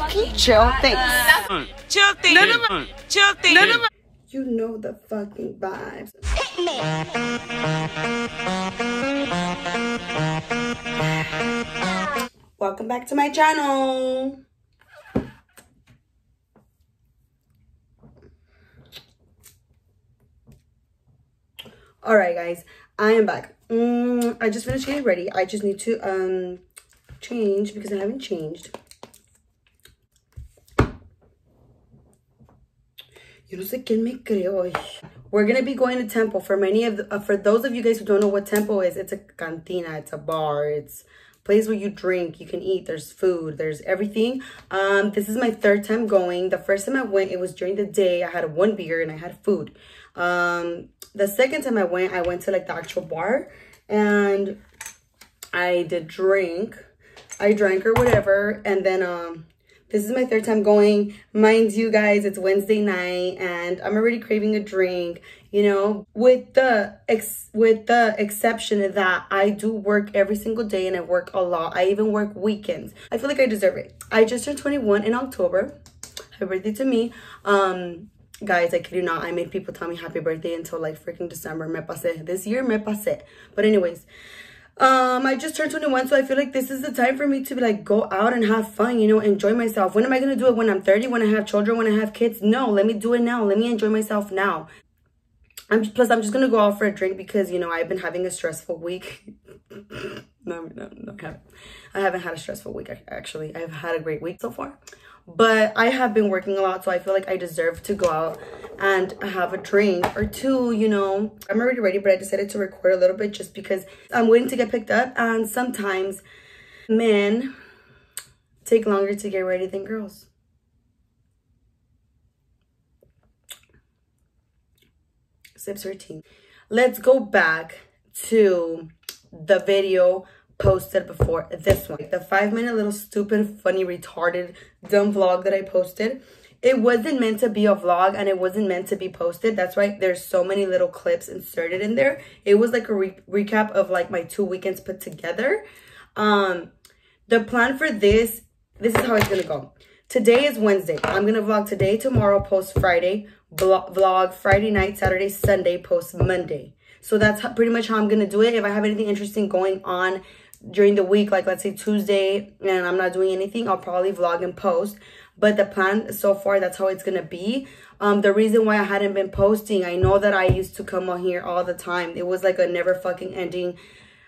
Can you chill? Thanks. Chill thing. Chill thing. You know the fucking vibes. Hit me. Welcome back to my channel. Alright guys, I am back. I just finished getting ready. I just need to change because I haven't changed. Yo no sé quién me creo. We're gonna be going to Tempo. For those of you guys who don't know what Tempo is, it's a cantina, it's a bar, it's a place where you drink, you can eat, there's food, there's everything. This is my third time going. The first time I went, it was during the day. I had one beer and I had food. The second time I went to like the actual bar and I did drink. I drank or whatever, and then this is my third time going. Mind you guys, it's Wednesday night and I'm already craving a drink, you know, with the exception that I do work every single day and I work a lot. I even work weekends. I feel like I deserve it. I just turned 21 in October. Happy birthday to me. Guys, I kid you not, I made people tell me happy birthday until like freaking December. Me pasé. This year, me pasé. But anyways, I just turned 21, so I feel like this is the time for me to like go out and have fun, you know, enjoy myself. When am I gonna do it? When I'm 30, when I have children, when I have kids? No, let me do it now. Let me enjoy myself now. Plus I'm just gonna go out for a drink because, you know, I've been having a stressful week. No, I haven't had a stressful week actually. I've had a great week so far. But I have been working a lot, so I feel like I deserve to go out and have a drink or two, you know. I'm already ready, but I decided to record a little bit just because I'm waiting to get picked up. And sometimes men take longer to get ready than girls. Sips 13. Let's go back to the video posted before this one, the 5-minute little stupid funny retarded dumb vlog that I posted. It wasn't meant to be a vlog and it wasn't meant to be posted. That's why there's so many little clips inserted in there. It was like a recap of like my 2 weekends put together. The plan for this is how it's gonna go. Today is Wednesday. I'm gonna vlog today, tomorrow, post Friday, vlog Friday night, Saturday, Sunday, post Monday. So that's pretty much how I'm gonna do it. If I have anything interesting going on during the week, like let's say Tuesday, and I'm not doing anything, I'll probably vlog and post. But the plan so far, that's how it's gonna be. The reason why I hadn't been posting, I know that I used to come on here all the time. It was like a never fucking ending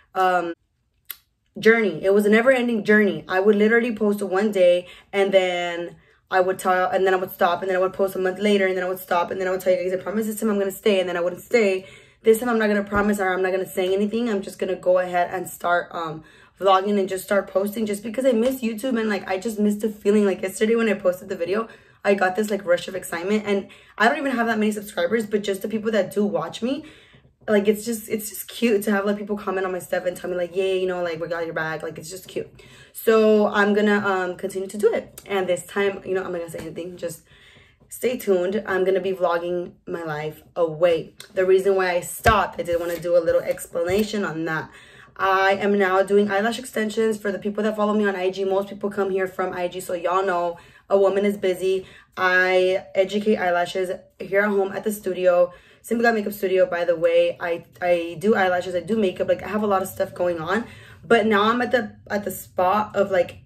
journey. It was a never ending journey. I would literally post one day and then I would tell, and then I would stop, and then I would post a month later, and then I would stop, and then I would tell you guys, I promise this time I'm gonna stay, and then I wouldn't stay. This time I'm not gonna promise or I'm not gonna say anything. I'm just gonna go ahead and start vlogging and just start posting, just because I miss YouTube and like I just missed the feeling. Like yesterday when I posted the video, I got this like rush of excitement, and I don't even have that many subscribers, but just the people that do watch me, like it's just cute to have like people comment on my stuff and tell me like, yay, you know, like we got your back. Like it's just cute. So I'm gonna continue to do it, and this time, you know, I'm not gonna say anything, just stay tuned. I'm gonna be vlogging my life away. The reason why I stopped, I did want to do a little explanation on that. I am now doing eyelash extensions. For the people that follow me on IG, most people come here from IG, so y'all know a woman is busy. I educate eyelashes here at home at the studio, Simple Got Makeup Studio, by the way. I do eyelashes, I do makeup, like I have a lot of stuff going on. But now I'm at the spot of like,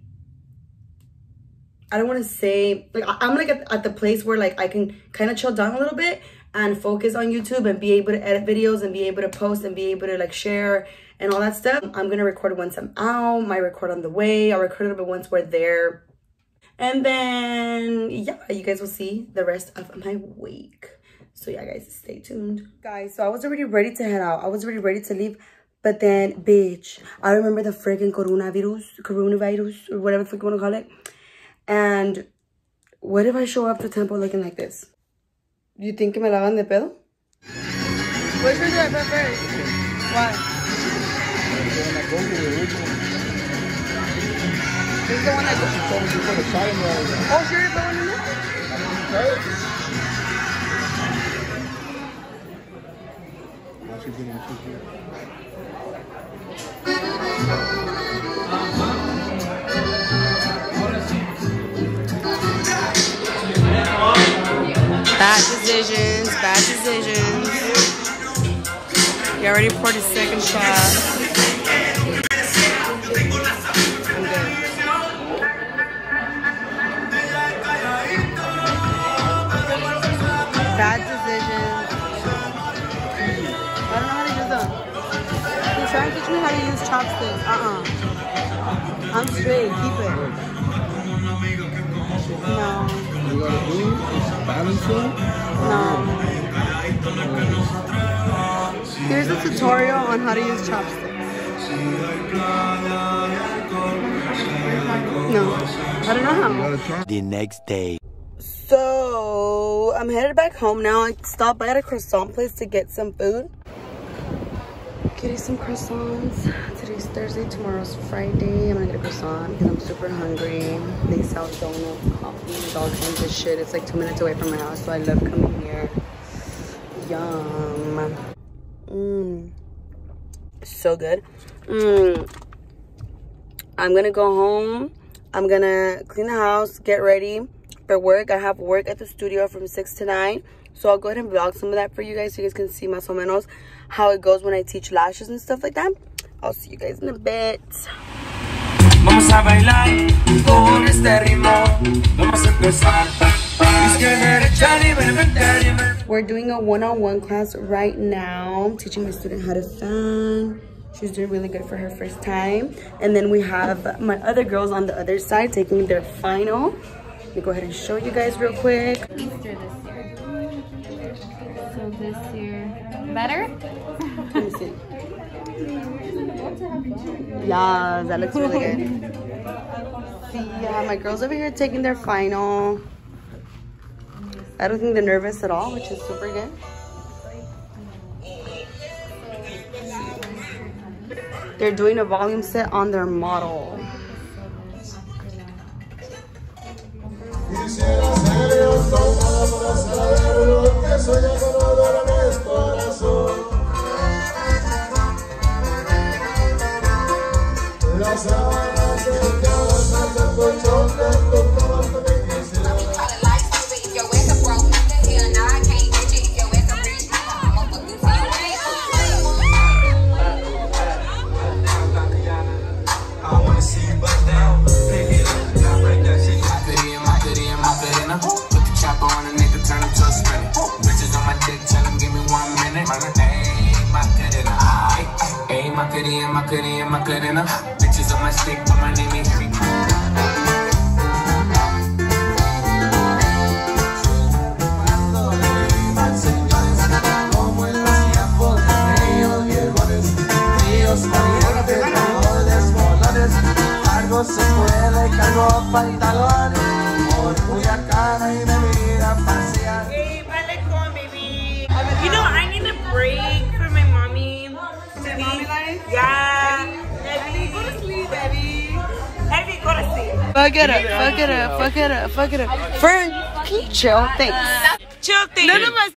I don't want to say, like, I'm like at the place where like I can kind of chill down a little bit and focus on YouTube and be able to edit videos and be able to post and be able to like share and all that stuff. I'm going to record once I'm out, my record on the way. I'll record a little bit once we're there. And then, yeah, you guys will see the rest of my week. So yeah, guys, stay tuned. Guys, so I was already ready to head out. I was already ready to leave. But then, bitch, I remember the freaking coronavirus, or whatever the fuck you want to call it. And what if I show up to Tempo looking like this? You think me la hagan de pedo? What should I do first? Why? This is the one that goes. Oh, sure, is the one in there? decisions. Bad decisions. He already poured his second shot. I'm good. Bad decisions. I don't know how to use them. He's trying to teach me how to use chopsticks. I'm straight. Keep it. No. You gotta do is balance it. No. Here's a tutorial on how to use chopsticks. No. I don't know how. The next day. So, I'm headed back home now. I stopped by at a croissant place to get some food. Getting some croissants. Today's Thursday, tomorrow's Friday. I'm gonna get a croissant because I'm super hungry. They sell donuts, coffee, all kinds of shit. It's like 2 minutes away from my house, so I love coming here. Yum. So good. I'm gonna go home. I'm gonna clean the house, get ready for work. I have work at the studio from 6 to 9. So I'll go ahead and vlog some of that for you guys so you guys can see más o menos how it goes when I teach lashes and stuff like that. I'll see you guys in a bit. Vamos a bailar con este ritmo. Vamos a empezar. We're doing a one-on-one class right now. I'm teaching my student how to fan. She's doing really good for her first time. And then we have my other girls on the other side taking their final. Let me go ahead and show you guys real quick. Easter this year. So this year, better? Let me see. Yeah, that looks really good. See, yeah, my girls over here taking their final. I don't think they're nervous at all, which is super good. They're doing a volume set on their model. Macarena, bitches on my stick, but my name ain't Harry. Se puede, cargo pantalones, orgullo cara y me mira pasear. Hey, vale con baby. You know, I need a break for my mommy. For mommy life? Yeah. Heavy, go to sleep, Heavy. Heavy, go to sleep. Fuck it up, fuck it up, fuck it up, fuck it up. Friend, can you chill? Thanks. Chill thing. None of us